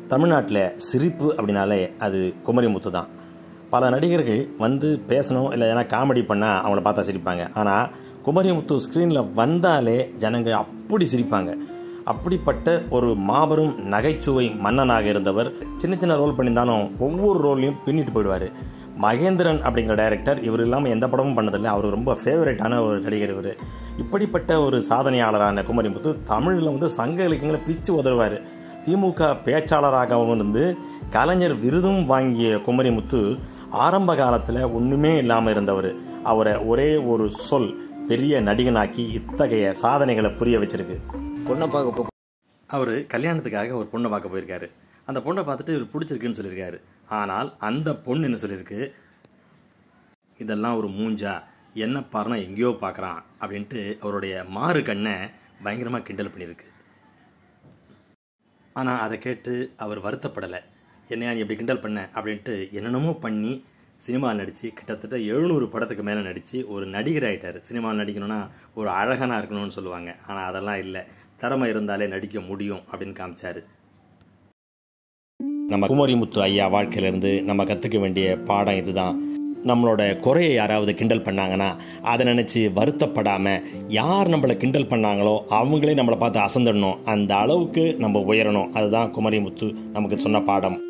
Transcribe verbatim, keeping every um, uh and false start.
தமிழ்நாட்டில் சிரிப்பு அப்படின்னாலே அது குமரிமுத்து தான். பல நடிகர்கள் வந்து பேசணும் இல்லை ஏன்னா காமெடி பண்ணால் அவங்கள பார்த்தா சிரிப்பாங்க. ஆனால் குமரிமுத்து ஸ்க்ரீனில் வந்தாலே ஜனங்க அப்படி சிரிப்பாங்க. அப்படிப்பட்ட ஒரு மாபெரும் நகைச்சுவை மன்னனாக இருந்தவர். சின்ன சின்ன ரோல் பண்ணியிருந்தாலும் ஒவ்வொரு ரோல்லையும் பின்னிட்டு போயிடுவார். மகேந்திரன் அப்படிங்கிற டைரக்டர் இவர் இல்லாமல் எந்த படமும் பண்ணதில்லை. அவர் ரொம்ப ஃபேவரட்டான ஒரு நடிகர் இவர். இப்படிப்பட்ட ஒரு சாதனையாளரான குமரிமுத்து தமிழில் வந்து சங்க இலக்கியங்களை பிச்சு உதவுவார். திமுக பேச்சாளராகவும் இருந்து கலைஞர் விருதும் வாங்கிய குமரிமுத்து ஆரம்ப காலத்தில் ஒன்றுமே இல்லாமல் இருந்தவர். அவரை ஒரே ஒரு சொல் பெரிய நடிகனாக்கி இத்தகைய சாதனைகளை புரிய வச்சிருக்கு. பொண்ணை பார்க்க அவர் கல்யாணத்துக்காக ஒரு பொண்ணை பார்க்க போயிருக்காரு. அந்த பொண்ணை பார்த்துட்டு இவர் பிடிச்சிருக்குன்னு சொல்லியிருக்காரு. ஆனால் அந்த பொண்ணு என்ன சொல்லியிருக்கு, இதெல்லாம் ஒரு மூஞ்சா, என்ன பாருனா எங்கேயோ பார்க்குறான் அப்படின்ட்டு அவருடைய மாறு கண்ணை பயங்கரமாக கிண்டல் பண்ணியிருக்கு. ஆனால் அதை கேட்டு அவர் வருத்தப்படலை. என்னையா நீ எப்படி கிண்டல் பண்ண அப்படின்ட்டு என்னென்னமோ பண்ணி சினிமாவில் நடித்து கிட்டத்தட்ட எழுநூறு படத்துக்கு மேலே நடித்து ஒரு நடிகர் ஆகிட்டார். சினிமாவில் நடிக்கணும்னா ஒரு அழகனாக இருக்கணும்னு சொல்லுவாங்க. ஆனால் அதெல்லாம் இல்லை, திறமை இருந்தாலே நடிக்க முடியும் அப்படின்னு காமிச்சார். நம்ம குமரிமுத்து ஐயா வாழ்க்கையிலேருந்து நம்ம கற்றுக்க வேண்டிய பாடம் இதுதான். நம்மளோட குறையை யாராவது கிண்டல் பண்ணாங்கன்னா அதை நினச்சி வருத்தப்படாமல் யார் நம்மளை கிண்டல் பண்ணாங்களோ அவங்களே நம்மளை பார்த்து அசந்துடணும். அந்த அளவுக்கு நம்ம உயரணும். அதுதான் குமரிமுத்து நமக்கு சொன்ன பாடம்.